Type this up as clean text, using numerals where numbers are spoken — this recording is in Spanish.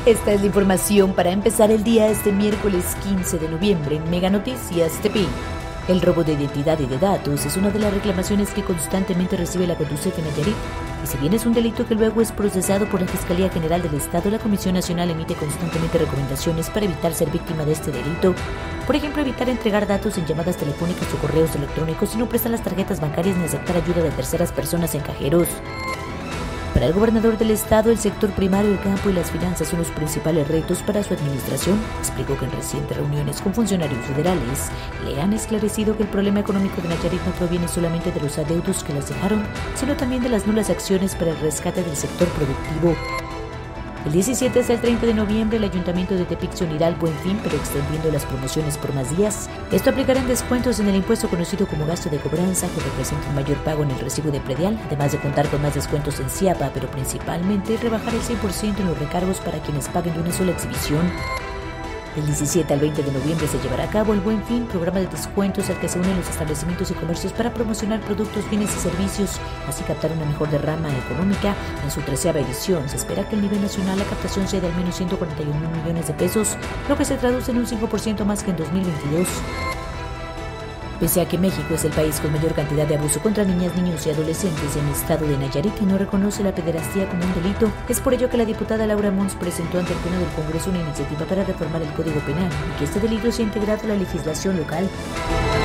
Esta es la información para empezar el día este miércoles 15 de noviembre en Mega Noticias TP. El robo de identidad y de datos es una de las reclamaciones que constantemente recibe la Conducef en Nayarit, y si bien es un delito que luego es procesado por la Fiscalía General del Estado, la Comisión Nacional emite constantemente recomendaciones para evitar ser víctima de este delito. Por ejemplo, evitar entregar datos en llamadas telefónicas o correos electrónicos y no prestar las tarjetas bancarias ni aceptar ayuda de terceras personas en cajeros. Para el gobernador del estado, el sector primario, el campo y las finanzas son los principales retos para su administración. Explicó que en recientes reuniones con funcionarios federales le han esclarecido que el problema económico de Nayarit no proviene solamente de los adeudos que las dejaron, sino también de las nulas acciones para el rescate del sector productivo. El 17 hasta el 30 de noviembre, el Ayuntamiento de Tepic se unirá al Buen Fin, pero extendiendo las promociones por más días. Esto aplicará en descuentos en el impuesto conocido como gasto de cobranza, que representa un mayor pago en el recibo de predial, además de contar con más descuentos en CIAPA, pero principalmente rebajar el 100% en los recargos para quienes paguen de una sola exhibición. Del 17 al 20 de noviembre se llevará a cabo el Buen Fin, programa de descuentos al que se unen los establecimientos y comercios para promocionar productos, bienes y servicios, así captar una mejor derrama económica. En su 13ª edición se espera que a nivel nacional la captación sea de al menos 141 millones de pesos, lo que se traduce en un 5% más que en 2022. Pese a que México es el país con mayor cantidad de abuso contra niñas, niños y adolescentes en el estado de Nayarit, que no reconoce la pederastía como un delito. Es por ello que la diputada Laura Mons presentó ante el Pleno del Congreso una iniciativa para reformar el Código Penal y que este delito sea integrado a la legislación local.